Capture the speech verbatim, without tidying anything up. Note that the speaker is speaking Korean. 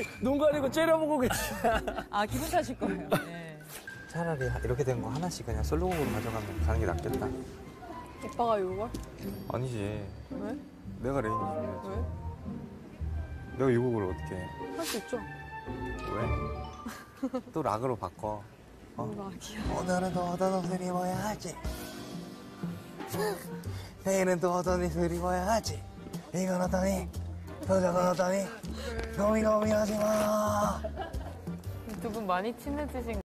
눈, 눈 가리고 째려보고 계시. 아, 기분 탓일 거예요. 네. 차라리 이렇게 된 거 하나씩 그냥 솔로곡으로 가져가면 가는 게 낫겠다. 오빠가 이걸? 아니지. 왜? 내가 레인지. 왜? 내가 이 곡을 어떻게 해? 할 수 있죠. 왜? 또 락으로 바꿔. 어? 락이야. 오늘은 또 어떤 옷을 입어야 하지? 내일은 또 어떤 옷을 입어야 하지? 이건 어떠니? 또 저건 어떠니? 고민 고민하지 마. 두 분 많이 친해지신